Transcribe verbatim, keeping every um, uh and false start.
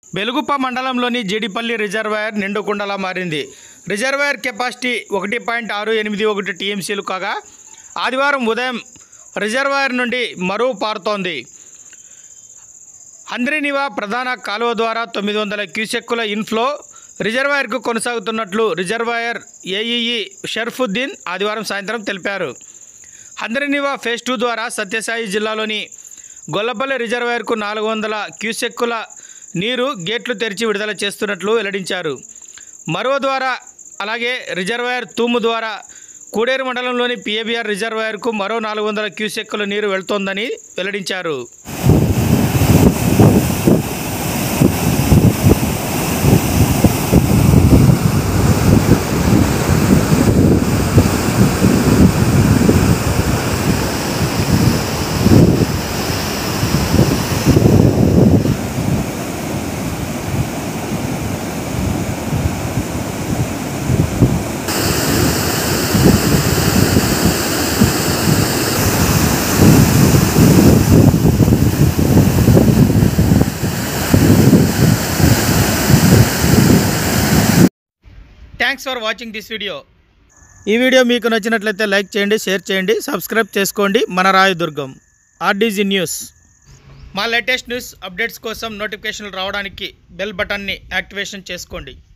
బెలుగుప్ప మండలంలోని జీడిపల్లి రిజర్వాయర్ నిండుకుండలా మారింది. Reservoir capacity ఒకటి పాయింట్ ఆరు ఎనిమిది ఒకటి టీఎంసీలు కాగా ఆదివారం ఉదయం రిజర్వాయర్ నుండి మరువు పారుతోంది. హంద్రీనివా ప్రధాన కాలువ ద్వారా తొమ్మిది వందల క్యూసెక్కుల ఇన్ఫ్లో రిజర్వాయర్కు కొనసాగుతున్నట్లు రిజర్వాయర్ ఏఈఈ షర్ఫుద్దీన్ ఆదివారం సాయంత్రం తెలిపారు. హంద్రీనివా ఫేజ్ టూ ద్వారా సత్యసాయి జిల్లాలోని గొల్లపల్లి రిజర్వాయర్కు నాలుగు వందల క్యూసెక్కుల నీరు గేట్లు తెరిచి విడుదల చేస్తున్నట్లు వెల్లడించారు. మరువ ద్వారా అలాగే రిజర్వాయర్ తూము ద్వారా కూడేరు మండలంలోని పిఏబిఆర్ రిజర్వాయర్కు మరో నాలుగు వందల క్యూసెక్కుల నీరు వెళ్తోందని వెల్లడించారు. Thanks for watching this video. ఈ వీడియో మీకు నచ్చినట్లయితే లైక్ చేయండి, షేర్ చేయండి, సబ్స్క్రైబ్ చేసుకోండి. మన రాయదుర్గం ఆర్డీజీ న్యూస్. మా లేటెస్ట్ న్యూస్ అప్డేట్స్ కోసం నోటిఫికేషన్లు రావడానికి బెల్ బటన్ని యాక్టివేషన్ చేసుకోండి.